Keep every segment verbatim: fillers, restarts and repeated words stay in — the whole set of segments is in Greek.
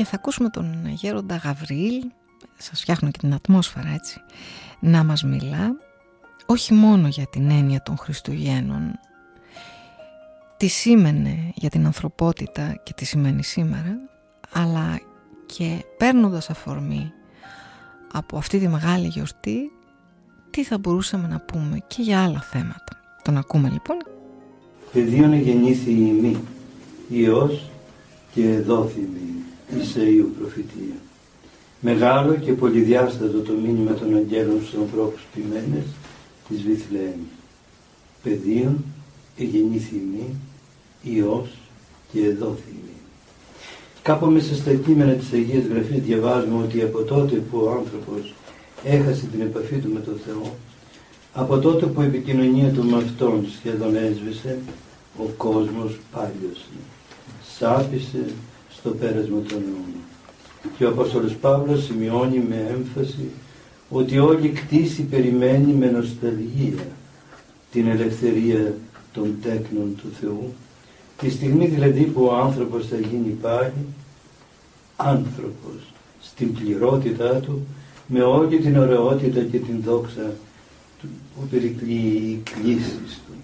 και θα ακούσουμε τον γέροντα Γαβριήλ, σας φτιάχνω και την ατμόσφαιρα έτσι, να μας μιλά όχι μόνο για την έννοια των Χριστουγέννων, τι σήμαινε για την ανθρωπότητα και τι σημαίνει σήμερα, αλλά και παίρνοντας αφορμή από αυτή τη μεγάλη γιορτή, τι θα μπορούσαμε να πούμε και για άλλα θέματα. Τον ακούμε λοιπόν. Παιδίον γεννήθη ημί, Υιός και δόθημη, Ισαΐου προφητεία. Μεγάλο και πολυδιάστατο το μήνυμα των αγγέλων στους ανθρώπους ποιμένες της Βιθλεέμ. Παιδίον γεννήθη ημί, Υιός και δόθημη. Κάπου μέσα στα κείμενα της Αγίας Γραφής διαβάζουμε ότι από τότε που ο άνθρωπος έχασε την επαφή του με τον Θεό, από τότε που η επικοινωνία του με Αυτόν σχεδόν έσβησε, ο κόσμος πάλιωσε, σάπισε στο πέρασμα των αιώνων. Και ο Απόστολος Παύλος σημειώνει με έμφαση ότι όλη κτήση περιμένει με νοσταλγία την ελευθερία των τέκνων του Θεού, τη στιγμή δηλαδή που ο άνθρωπος θα γίνει πάλι άνθρωπος στην πληρότητά του, με όλη την ωραιότητα και την δόξα που περικλεί οι κλήσεις του.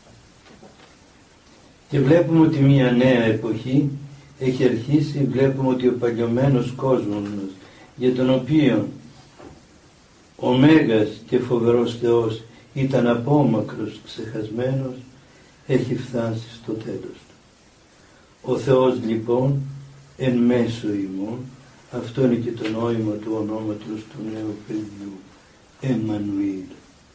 Και βλέπουμε ότι μια νέα εποχή έχει αρχίσει, βλέπουμε ότι ο παλιωμένος κόσμος μας, για τον οποίο ο Μέγας και φοβερός Θεός ήταν απόμακρος, ξεχασμένος, έχει φτάσει στο τέλος του. Ο Θεός λοιπόν εν μέσω ημών, αυτό είναι και το νόημα του ονόματος του νέου παιδιού, Εμμανουήλ.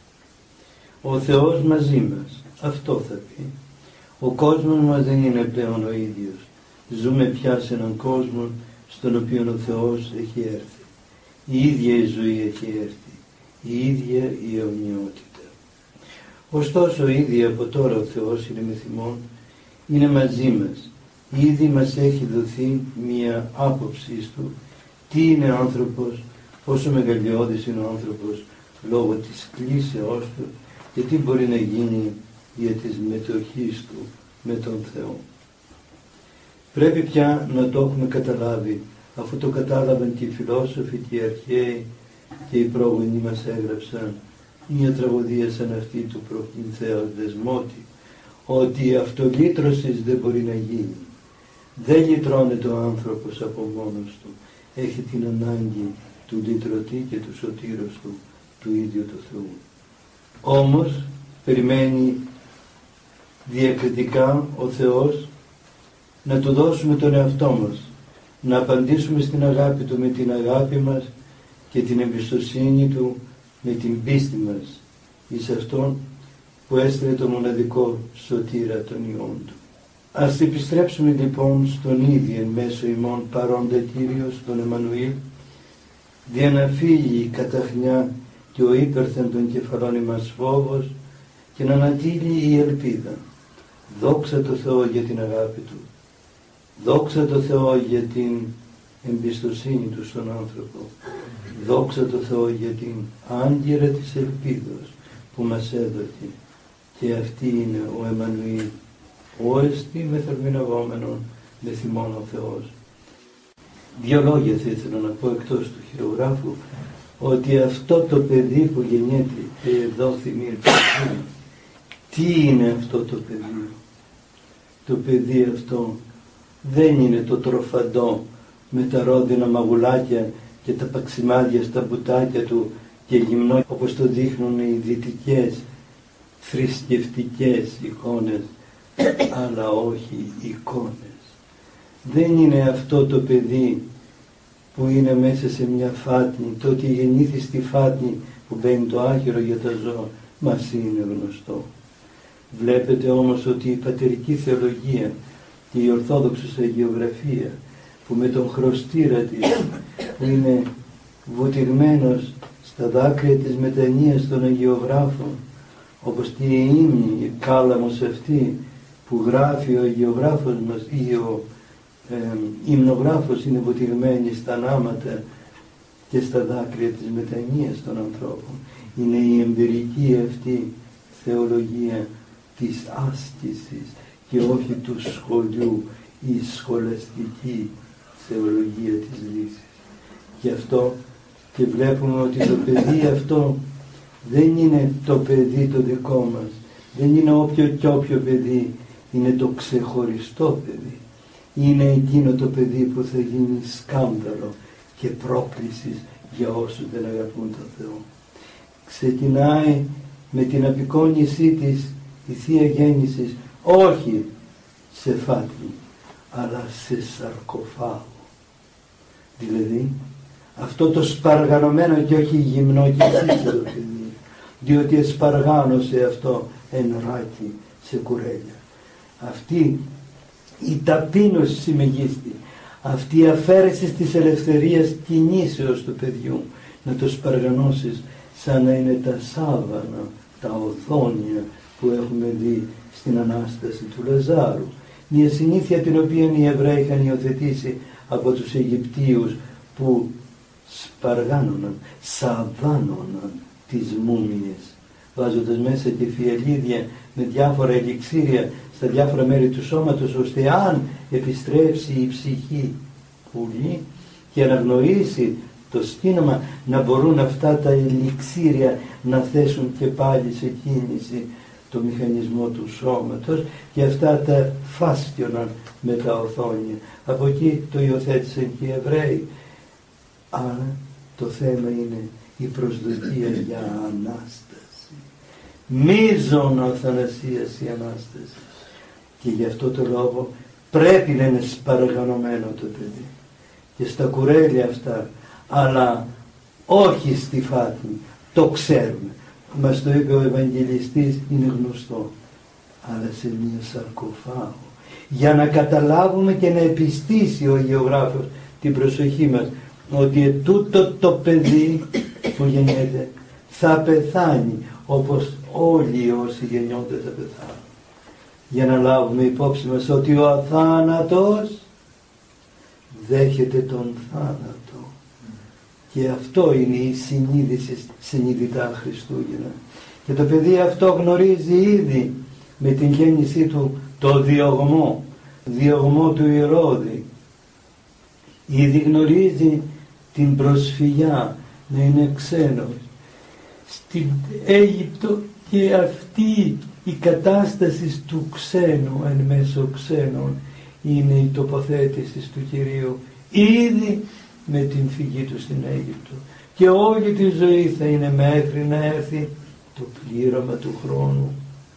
Ο Θεός μαζί μας, αυτό θα πει. Ο κόσμος μας δεν είναι πλέον ο ίδιος. Ζούμε πια σε έναν κόσμο στον οποίο ο Θεός έχει έρθει. Η ίδια η ζωή έχει έρθει. Η ίδια η αιωνιότητα. Ωστόσο ήδη από τώρα ο Θεός είναι με θυμόν, είναι μαζί μας. Ήδη μας έχει δοθεί μία άποψη του τι είναι άνθρωπος, πόσο μεγαλειώδης είναι ο άνθρωπος λόγω της κλίσεώς του και τι μπορεί να γίνει για τη συμμετοχή του με τον Θεό. Πρέπει πια να το έχουμε καταλάβει, αφού το κατάλαβαν και οι φιλόσοφοι και οι αρχαίοι και οι πρόγονοι μας έγραψαν μια τραγωδία σαν αυτή του Προκυνθέως Δεσμότη, ότι η αυτολύτρωση δεν μπορεί να γίνει. Δεν λυτρώνεται ο άνθρωπος από μόνος του. Έχει την ανάγκη του λυτρωτή και του σωτήρος του, του ίδιου του Θεού. Όμως περιμένει διακριτικά ο Θεός να του δώσουμε τον εαυτό μας, να απαντήσουμε στην αγάπη του με την αγάπη μας και την εμπιστοσύνη του με την πίστη μας εις Αυτόν που έστειλε το μοναδικό σωτήρα των ιών του. Ας επιστρέψουμε λοιπόν στον ίδιο εν μέσω ημών παρόντα Κύριος, τον Εμμανουήλ, δια να φύγει η καταχνιά και ο ύπερθεν των κεφαλών ημάς φόβος και να ανατείλει η ελπίδα. Δόξα τω Θεώ για την αγάπη Του. Δόξα τω Θεώ για την εμπιστοσύνη Του στον άνθρωπο. Δόξα τω Θεώ για την άγκυρα της ελπίδος που μας έδωκε. Και αυτή είναι ο Εμμανουήλ, ο εστί με θερμινευόμενον με θυμόν ο Θεός. Δύο λόγια θα ήθελα να πω εκτός του χειρογράφου, ότι αυτό το παιδί που γεννιέται και εδώ θυμίζει, τι είναι αυτό το παιδί? Το παιδί αυτό δεν είναι το τροφαντό με τα ρόδινα μαγουλάκια και τα παξιμάδια στα μπουτάκια του και γυμνό όπως το δείχνουν οι δυτικές θρησκευτικές εικόνες, αλλά όχι εικόνες. Δεν είναι αυτό το παιδί που είναι μέσα σε μια φάτνη, το ότι γεννήθη στη φάτνη που μπαίνει το άχυρο για τα ζώα, μας είναι γνωστό. Βλέπετε όμως ότι η πατερική θεολογία και η ορθόδοξος αγιογραφία που με τον χρωστήρα της που είναι βουτυγμένος στα δάκρυα της μετανοίας των αγιογράφων, όπως και η ύμνη, η κάλαμος αυτή που γράφει ο αγιογράφος μας ή ο ε, υμνογράφος είναι βουτυγμένη στα νάματα και στα δάκρυα της μετανοίας των ανθρώπων. Είναι η εμπειρική αυτή θεολογία της άσκησης και όχι του σχολείου, η σχολαστική θεολογία της λύσης. Γι' αυτό και βλέπουμε ότι το παιδί αυτό δεν είναι το παιδί το δικό μας, δεν είναι όποιο και όποιο παιδί, είναι το ξεχωριστό παιδί. Είναι εκείνο το παιδί που θα γίνει σκάνδαλο και πρόκληση για όσους δεν αγαπούν τον Θεό. Ξεκινάει με την απεικόνισή της η Θεία Γέννηση, όχι σε φάτνη, αλλά σε σαρκοφάγο. Δηλαδή αυτό το σπαργανωμένο και όχι γυμνό και τσίτσο το παιδί, διότι εσπαργάνωσε αυτό εν ράκι σε κουρέλια. Αυτή η ταπείνωση μεγίστη, αυτή η αφαίρεση της ελευθερίας κινήσεως του παιδιού, να το σπαργανώσεις σαν να είναι τα σάβανα, τα οθόνια που έχουμε δει στην Ανάσταση του Λαζάρου. Μια συνήθεια την οποία οι Εβραίοι είχαν υιοθετήσει από τους Αιγυπτίους, που σπαργάνωναν, σαβάνωναν τις μούμιες, βάζοντας μέσα και φιαλίδια με διάφορα ελιξίρια στα διάφορα μέρη του σώματος, ώστε αν επιστρέψει η ψυχή πουλή και αναγνωρίσει το σκήνωμα, να μπορούν αυτά τα ελιξίρια να θέσουν και πάλι σε κίνηση το μηχανισμό του σώματος, και αυτά τα φάστιοναν με τα οθόνια. Από εκεί το υιοθέτησαν και οι Εβραίοι. Άρα το θέμα είναι η προσδοκία για Ανάσταση. Μείζων αθανασίας η Ανάσταση. Και γι' αυτό το λόγο πρέπει να είναι σπαργανωμένο το παιδί και στα κουρέλια αυτά, αλλά όχι στη φάτνη. Το ξέρουμε, μας το είπε ο Ευαγγελιστής, είναι γνωστό, αλλά σε μια σαρκοφάγο, για να καταλάβουμε και να επιστήσει ο γεωγράφος την προσοχή μας ότι τούτο το παιδί που γεννιέται θα πεθάνει όπως όλοι όσοι γεννιόνται θα πεθάνουν. Για να λάβουμε υπόψη μας ότι ο αθάνατος δέχεται τον θάνατο. Και αυτό είναι η συνείδηση συνειδητά Χριστούγεννα. Και το παιδί αυτό γνωρίζει ήδη με την γέννησή του το διωγμό, διωγμό του Ηρώδη. Ήδη γνωρίζει την προσφυγιά, να είναι ξένος. Στην Αίγυπτο και αυτή η κατάσταση του ξένου εν μέσω ξένων είναι η τοποθέτηση του Κυρίου ήδη με την φυγή του στην Αίγυπτο, και όλη τη ζωή θα είναι μέχρι να έρθει το πλήρωμα του χρόνου.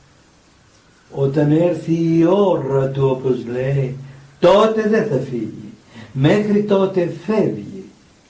Όταν έρθει η ώρα του, όπως λέει, τότε δεν θα φύγει. Μέχρι τότε φεύγει.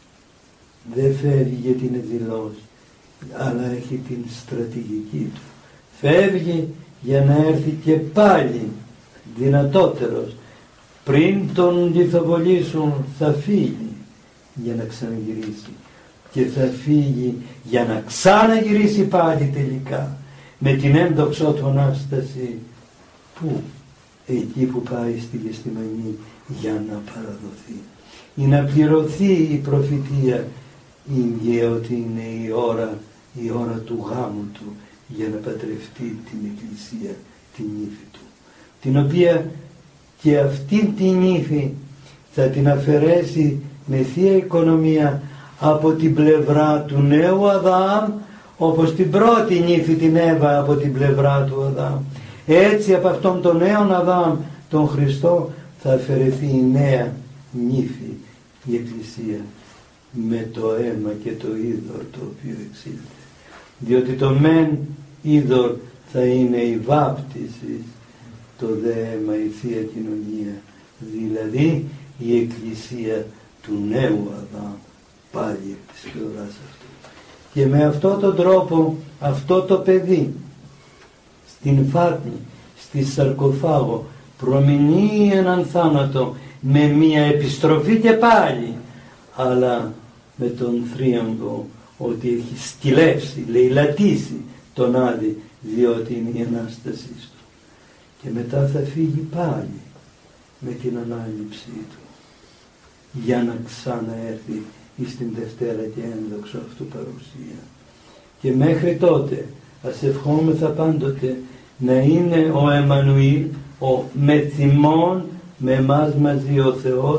Δεν φεύγει γιατί είναι δειλός, αλλά έχει την στρατηγική του. Φεύγει για να έρθει και πάλι δυνατότερος. Πριν τον λιθοβολήσουν θα φύγει για να ξαναγυρίσει, και θα φύγει για να ξαναγυρίσει πάλι τελικά με την ένδοξό του Ανάσταση. Πού? Εκεί που πάει στη Γεστημανή για να παραδοθεί ή να πληρωθεί η προφητεία ήγγε ότι είναι η ώρα, η ώρα του γάμου του, για να πατρευτεί την Εκκλησία, την ύφη του, την οποία και αυτή την ύφη θα την αφαιρέσει με θεία οικονομία από την πλευρά του νέου Αδάμ, όπως την πρώτη νύφη την Εύα από την πλευρά του Αδάμ. Έτσι από αυτόν τον νέο Αδάμ, τον Χριστό, θα αφαιρεθεί η νέα νύφη, η Εκκλησία, με το αίμα και το είδωρ το οποίο εξήλθε. Διότι το μεν είδωρ θα είναι η βάπτιση, το δε αίμα η Θεία Κοινωνία, δηλαδή η Εκκλησία του νέου Αδάμ, πάλι εκ της πλευράς αυτού. Και με αυτόν τον τρόπο αυτό το παιδί στην φάτνη, στη σαρκοφάγο, προμηνύει έναν θάνατο με μια επιστροφή και πάλι, αλλά με τον θρίαμβο ότι έχει στυλεύσει, λαιλατήσει τον Άδη, διότι είναι η Ανάστασή του. Και μετά θα φύγει πάλι με την ανάληψή του, για να ξαναέρθει στην Δευτέρα και ένδοξο αυτού παρουσία. Και μέχρι τότε ας ευχόμεθα πάντοτε να είναι ο Εμμανουήλ, ο με θυμών με εμάς μαζί ο Θεός,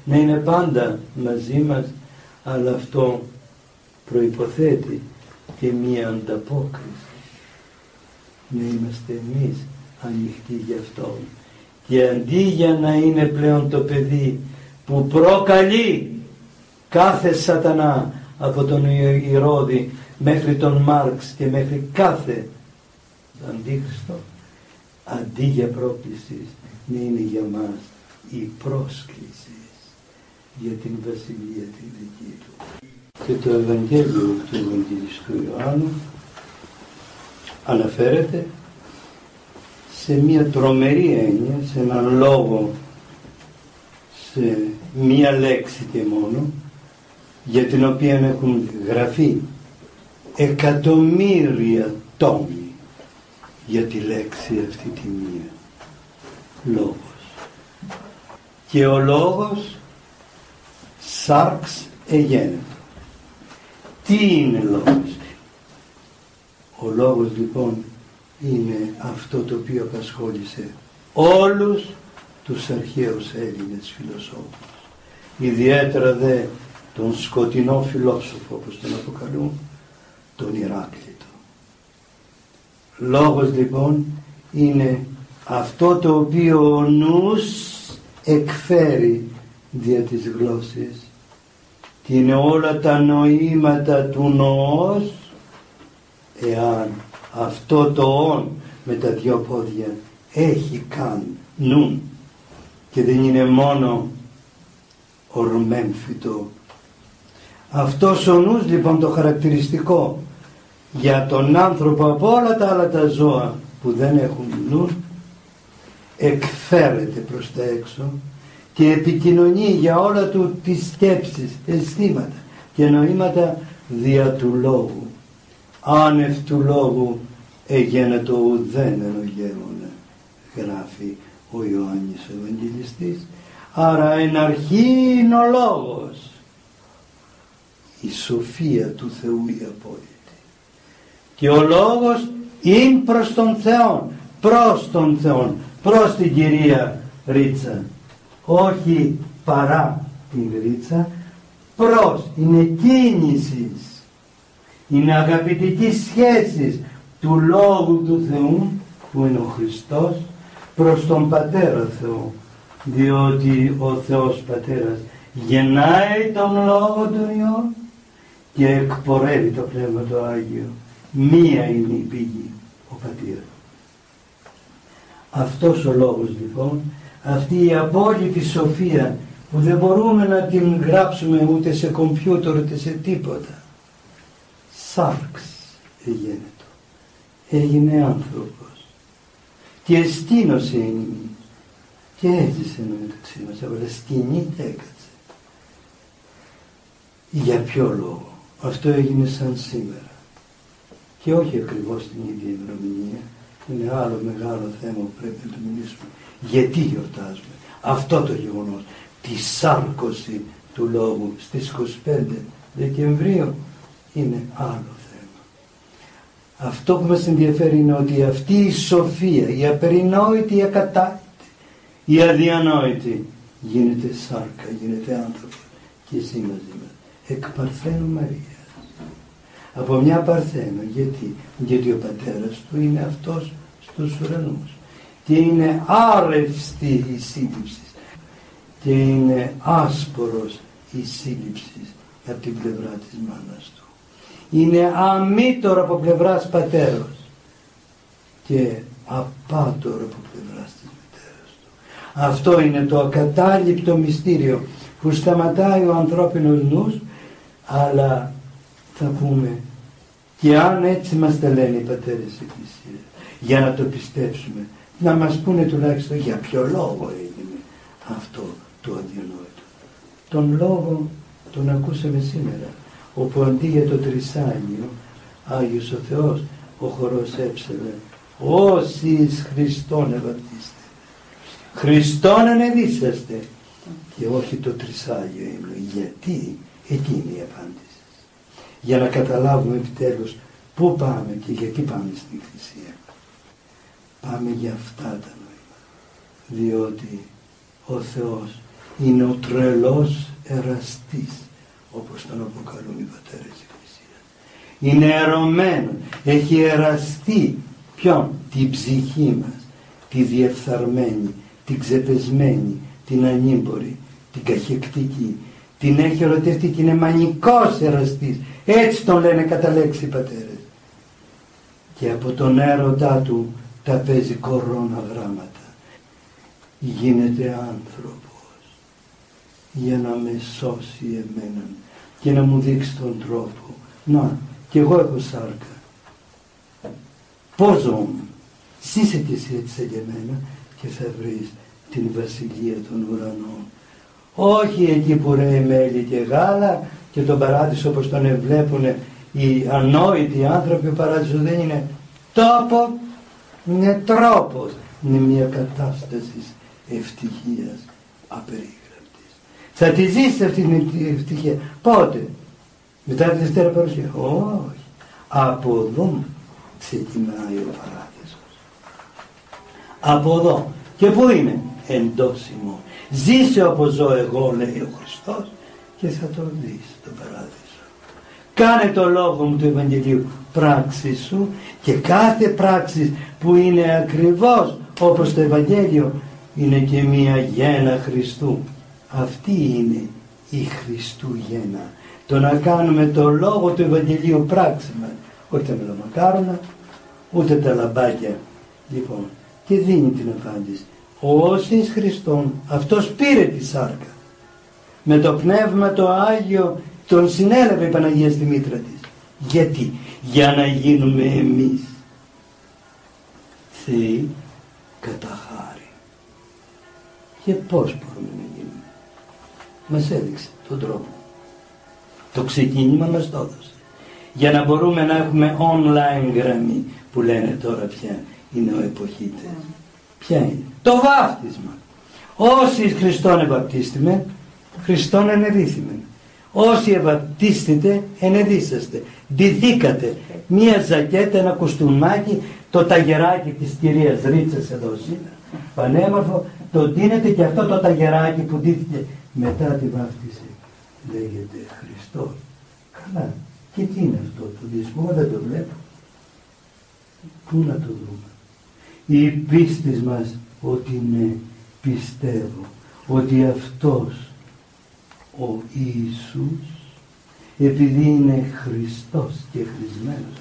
να είναι πάντα μαζί μας, αλλά αυτό προϋποθέτει και μία ανταπόκριση. Να είμαστε εμείς ανοιχτοί γι' αυτό. Και αντί για να είναι πλέον το παιδί που προκαλεί κάθε σατανά από τον Ηρώδη μέχρι τον Μάρξ και μέχρι κάθε αντίχριστο, αντί για πρόκληση να είναι για μας η πρόσκληση για την βασιλεία την δική του. Και το Ευαγγέλιο του Ευαγγελιστού Ιωάννου αναφέρεται σε μια τρομερή έννοια, σε έναν λόγο, σε μία λέξη και μόνο, για την οποία έχουν γραφεί εκατομμύρια τόμοι για τη λέξη αυτή τη μία. Λόγος. Και ο λόγος σάρξ εγένετο. Τι είναι λόγος? Ο λόγος λοιπόν είναι αυτό το οποίο απασχόλησε όλους τους αρχαίους Έλληνες φιλοσόφους, ιδιαίτερα δε τον σκοτεινό φιλόσοφο, όπως τον αποκαλούν, τον Ηράκλειτο. Λόγος λοιπόν είναι αυτό το οποίο ο νους εκφέρει δια της γλώσσης, και είναι όλα τα νοήματα του νοός, εάν αυτό το όν με τα δυο πόδια έχει καν νουν και δεν είναι μόνο ορμέμφυτο. Αυτός ο νους λοιπόν, το χαρακτηριστικό για τον άνθρωπο από όλα τα άλλα τα ζώα που δεν έχουν νουν, εκφέρεται προς τα έξω και επικοινωνεί για όλα του τις σκέψεις, αισθήματα και νοήματα δια του λόγου. Άνευ του λόγου εγένετο ουδέν ενογέμονα, γράφει ο Ιωάννης ο Ευαγγελιστής. Άρα εν αρχή είναι ο λόγος, η σοφία του Θεού η απόλυτη, και ο λόγος είναι προς τον Θεό, προς τον Θεό, προς την κυρία Ρίτσα, όχι παρά την Ρίτσα, προς, είναι κίνησης, είναι αγαπητική σχέση του Λόγου του Θεού που είναι ο Χριστός προς τον Πατέρα Θεό, διότι ο Θεός Πατέρας γεννάει τον Λόγο του Υιό και εκπορεύει το Πνεύμα το Άγιο. Μία είναι η πηγή, ο Πατήρ. Αυτός ο Λόγος λοιπόν, αυτή η απόλυτη σοφία που δεν μπορούμε να την γράψουμε ούτε σε κομπιούτερ ούτε σε τίποτα, σάρξ εγένετο, έγινε άνθρωπος και εστίνωσε ενήμη και έζησε μεταξύ μας, αλλά σκηνή και έκατσε. Για ποιο λόγο? Αυτό έγινε σαν σήμερα και όχι ακριβώς την ίδια ημερομηνία. Είναι άλλο μεγάλο θέμα που πρέπει να το μιλήσουμε. Γιατί γιορτάζουμε αυτό το γεγονός, τη σάρκωση του λόγου στις είκοσι πέντε Δεκεμβρίου, είναι άλλο θέμα. Αυτό που μας ενδιαφέρει είναι ότι αυτή η σοφία, η απερινόητη, η ακατάληπτη, η αδιανόητη, γίνεται σάρκα, γίνεται άνθρωπο και εσύ μαζί μας, εκ Παρθένου Μαρίας. Από μια Παρθένο, γιατί, γιατί ο πατέρας του είναι αυτός στους ουρανούς και είναι άρευστη η σύλληψη και είναι άσπορος η σύλληψη από την πλευρά της μάνας του. Είναι αμήτωρο από πλευράς πατέρος και απάτωρο από πλευράς της μητέρας του. Αυτό είναι το ακατάληπτο μυστήριο που σταματάει ο ανθρώπινος νους, αλλά θα πούμε, και αν έτσι μας τα λένε οι πατέρες της Εκκλησίας, για να το πιστέψουμε, να μας πούνε τουλάχιστον για ποιο λόγο έγινε αυτό το αδιανόητο. Τον λόγο τον ακούσαμε σήμερα, όπου αντί για το τρισάγιο, Άγιος ο Θεός, ο χορός έψελε, όσοι εις Χριστόν ευαπτίστε, Χριστόν ανεδίσαστε, και όχι το τρισάγιο ύμνο. Γιατί? Εκεί είναι η απάντηση. Για να καταλάβουμε επιτέλους πού πάμε και γιατί πάμε στην Εκκλησία. Πάμε για αυτά τα νόημα. Διότι ο Θεός είναι ο τρελός εραστής, όπως τον αποκαλούν οι πατέρες της Εκκλησίας. Είναι ερωμένο, έχει εραστεί ποιον? Την ψυχή μας, τη διεφθαρμένη, την ξεπεσμένη, την ανήμπορη, την καχεκτική. Την έχει ερωτευτεί και είναι μανικός εραστής. Έτσι τον λένε κατά λέξη οι πατέρες. Και από τον έρωτά του τα παίζει κορώνα γράμματα. Γίνεται άνθρωπος για να με σώσει εμέναν και να μου δείξει τον τρόπο. Να, κι εγώ έχω σάρκα. Πώς ζω? Ζήσε κι εσύ έτσι σαν και εμένα και θα βρεις την βασιλεία των ουρανών. Όχι εκεί που ρέει μέλι και γάλα και τον παράδεισο όπως τον βλέπουν οι ανόητοι άνθρωποι. Ο παράδεισος δεν είναι τόπο, είναι τρόπος. Είναι μια κατάσταση ευτυχίας απερίγραπτης. Θα τη ζήσεις αυτή την ευτυχία. Πότε? Μετά τη Δευτέρα Παρουσία? Όχι. Από εδώ ξεκινάει ο παράδεισος. Από εδώ. Και πού είναι? Εντός ημών. Ζήσε όπως ζω εγώ, λέει ο Χριστός, και θα το δεις τον παράδεισο. Κάνε το λόγο μου του Ευαγγελίου πράξη σου, και κάθε πράξη που είναι ακριβώς όπως το Ευαγγέλιο είναι και μία γέννα Χριστού. Αυτή είναι η Χριστούγεννα. Το να κάνουμε το λόγο του Ευαγγελίου πράξη μας, όχι τα μελομακάρονα, ούτε τα λαμπάκια. Λοιπόν, και δίνει την απάντηση. Όσοι εις Χριστόν, αυτός πήρε τη σάρκα. Με το Πνεύμα το Άγιο τον συνέλαβε η Παναγία στη μήτρα της. Γιατί? Για να γίνουμε εμείς Θεοί κατά χάρη. Και πώς μπορούμε να γίνουμε? Μας έδειξε τον τρόπο. Το ξεκίνημα μας το έδωσε. Για να μπορούμε να έχουμε online γραμμή που λένε τώρα πια οι νεοεποχίτες. Ποια είναι? Το βάφτισμα. Όσοι εις Χριστόν ευαπτίστημεν, Χριστόν ενεδίθημεν. Όσοι ευαπτίστητε, ενεδίσαστε. Ντυθήκατε. Μία ζακέτα, ένα κουστούμάκι, το ταγεράκι της κυρίας Ρίτσας εδώ σήμερα, πανέμορφο, το ντύνετε, και αυτό το ταγεράκι που ντύθηκε μετά τη βάφτιση λέγεται Χριστός. Καλά. Και τι είναι αυτό? Το δυσμό δεν το βλέπω. Πού να το δούμε? Η πίστη μας ότι ναι, πιστεύω ότι αυτός ο Ιησούς, επειδή είναι Χριστός και χρησμένος,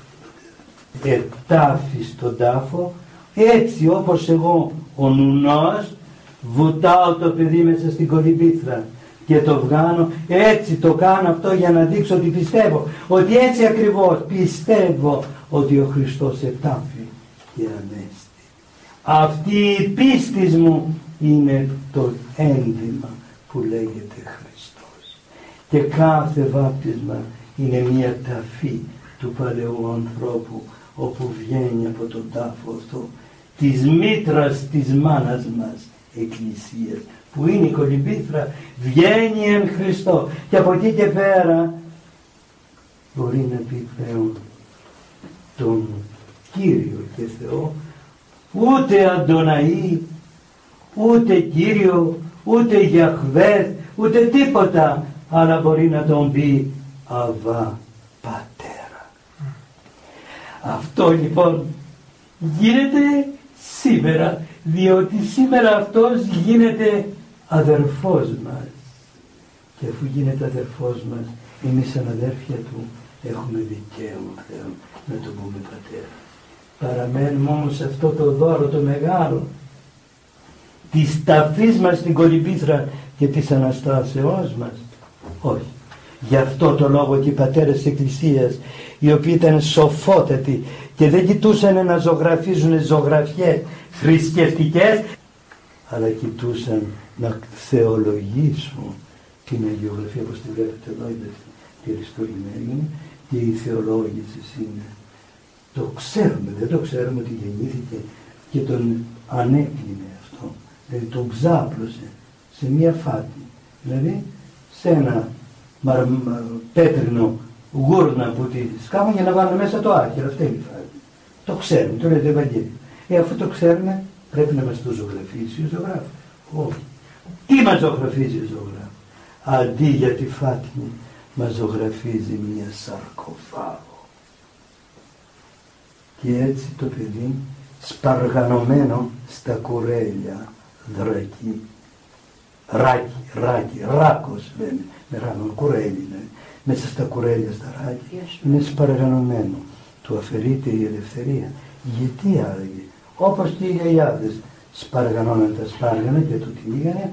ετάφη στον τάφο, έτσι όπως εγώ ο νουνός βουτάω το παιδί μέσα στην κολυμπήθρα και το βγάνω, έτσι το κάνω αυτό για να δείξω ότι πιστεύω, ότι έτσι ακριβώς πιστεύω ότι ο Χριστός ετάφη και ανέστη. Αυτή η πίστη μου είναι το ένδυμα που λέγεται Χριστός. Και κάθε βάπτισμα είναι μια ταφή του παλαιού ανθρώπου, όπου βγαίνει από τον τάφο αυτό της μήτρας της μάνας μας Εκκλησίας, που είναι η κολυμπήθρα, βγαίνει εν Χριστώ, και από εκεί και πέρα μπορεί να πει πλέον τον Κύριο και Θεό, ούτε Αντωναή, ούτε Κύριο, ούτε Γιαχβέθ, ούτε τίποτα, αλλά μπορεί να τον πει Αβά Πατέρα. Αυτό λοιπόν γίνεται σήμερα, διότι σήμερα αυτός γίνεται αδερφός μας, και αφού γίνεται αδερφός μας, εμείς σαν αδέρφια του έχουμε δικαίωμα πλέον να τον πούμε Πατέρα. Παραμένουμε όμως σε αυτό το δώρο το μεγάλο της ταφής μας στην κολυμπήθρα και της Αναστάσεώς μας. Όχι. Γι' αυτό το λόγο και οι πατέρες της Εκκλησίας, οι οποίοι ήταν σοφότατοι και δεν κοιτούσαν να ζωγραφίζουν ζωγραφιές θρησκευτικές, αλλά κοιτούσαν να θεολογήσουν την αγιογραφία, όπως τη βλέπετε εδώ, τη αριστολημένη, και η θεολόγηση είναι. Το ξέρουμε, δεν το ξέρουμε ότι γεννήθηκε και τον ανέκλεινε αυτό. Δηλαδή τον ξάπλωσε σε μία φάτη. Δηλαδή σε ένα μαρ, μαρ, πέτρινο γούρνα που τη σκάβουν για να βάλουν μέσα το άχυρο. Αυτή είναι η φάτη. Το ξέρουμε, το λέει το Ευαγγέλιο. Ε, αφού το ξέρουμε, πρέπει να μας το ζωγραφίσει ο ζωγράφος. Όχι. Τι μας ζωγραφίζει ο ζωγράφος? Αντί για τη Φάτμη μας ζωγραφίζει μια σαρκοφάγο. Και έτσι το παιδί σπαργανωμένο στα κουρέλια, δρακί, ράκι, ράκι, ράκος λένε, με ράνο, κουρέλι λένε, μέσα στα κουρέλια, στα ράκι, είναι σπαργανωμένο. Του αφαιρείται η ελευθερία. Γιατί άραγε? Όπως και οι γιαγιάδες σπαργανώναν τα σπάργανα και του τυλίγανε.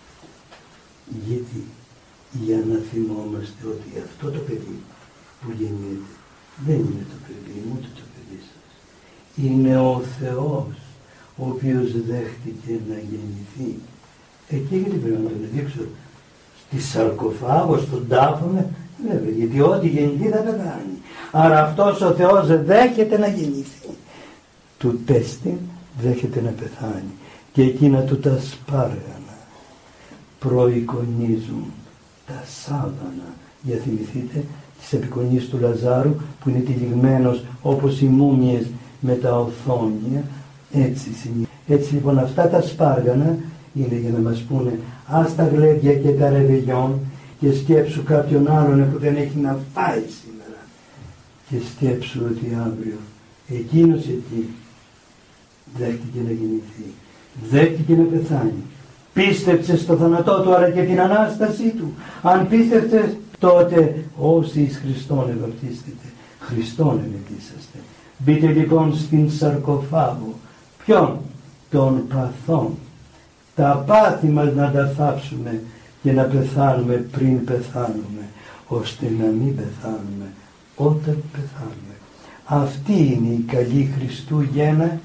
Γιατί? Για να θυμόμαστε ότι αυτό το παιδί που γεννιέται δεν είναι το παιδί μου, ούτε το παιδί σας. Είναι ο Θεός, ο οποίος δέχτηκε να γεννηθεί. Εκεί γιατί πρέπει να τον δείξω? Στη σαρκοφάγο, στον τάφο με, βέβαια, γιατί ό,τι γεννηθεί θα πεθάνει. Άρα αυτός ο Θεός δέχεται να γεννηθεί. Του τέστη δέχεται να πεθάνει. Και εκείνα του τα σπάργανα προεικονίζουν τα σάβανα. Για θυμηθείτε τις επικονίες του Λαζάρου που είναι τυλιγμένος όπως οι μούμιες με τα οθόνια. Έτσι, έτσι λοιπόν αυτά τα σπάργανα είναι για να μας πούνε ας τα γλέντια και τα ρεβεγιόν και σκέψου κάποιον άλλον που δεν έχει να φάει σήμερα και σκέψου ότι αύριο εκείνος εκεί δέχτηκε να γεννηθεί, δέχτηκε να πεθάνει, πίστεψε στο θάνατό του αλλά και την Ανάστασή του. Αν πίστεψες, τότε όσοι εις Χριστόν ευαπτίστητε, Χριστόν εμετήσαστε. Μπείτε λοιπόν στην σαρκοφάγο. Ποιον? Των παθών. Τα πάθη μας να τα θάψουμε και να πεθάνουμε πριν πεθάνουμε, ώστε να μην πεθάνουμε όταν πεθάνουμε. Αυτή είναι η καλή Χριστούγεννα.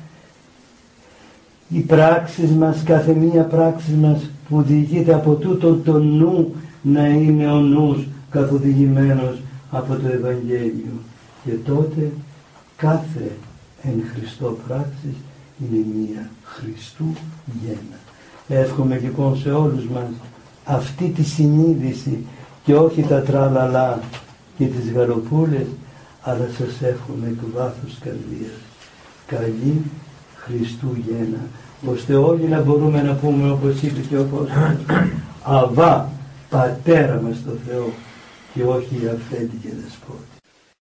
Οι πράξεις μας, κάθε μία πράξη μας που διηγείται από τούτο το νου, να είναι ο νους καθοδηγημένος από το Ευαγγέλιο. Και τότε κάθε εν Χριστώ πράξης είναι μία Χριστού γέννα. Εύχομαι λοιπόν σε όλους μας αυτή τη συνείδηση και όχι τα τραλαλά και τις γαλοπούλες, αλλά σας εύχομαι εκ βάθους καρδίας καλή Χριστούγεννα, ώστε όλοι να μπορούμε να πούμε όπως είπε και ο Απόστολος Αβά, Πατέρα μας το Θεό, και όχι αφέντη και δεσπότη.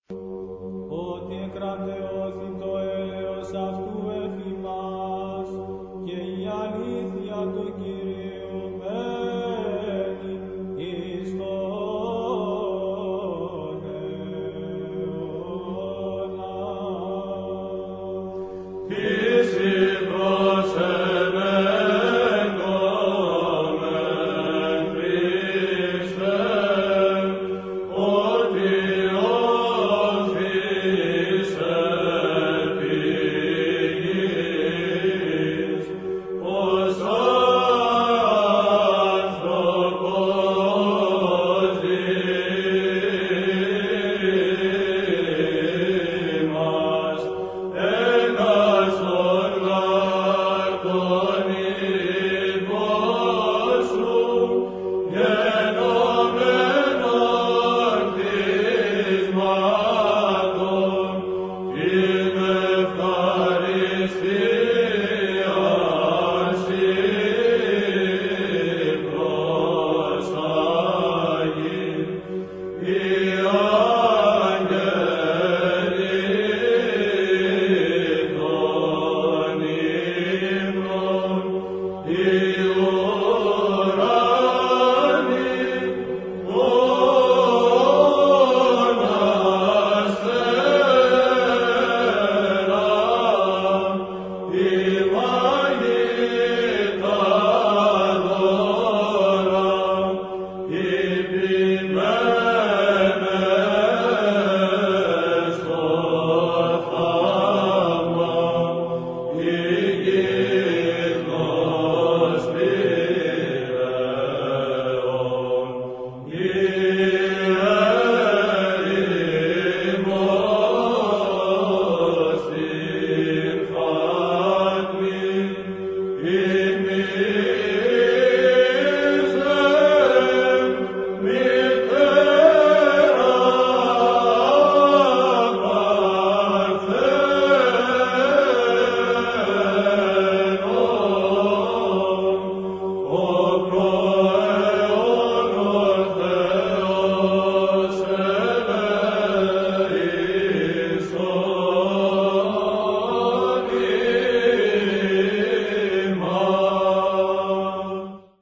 Ότι εκρατεώθη το έλεος αυτού εφημάς και η αλήθεια του Κυρίου μένει εις τον αιώνα. Εις ύδρος εμένομεν Χριστέ, ότι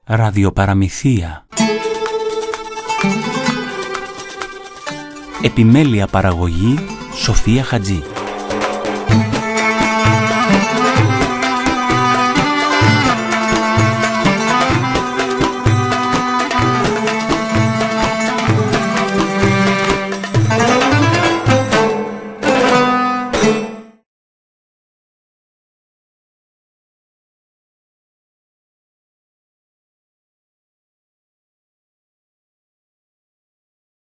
Ραδιοπαραμυθία. Επιμέλεια παραγωγή Σοφία Χατζή.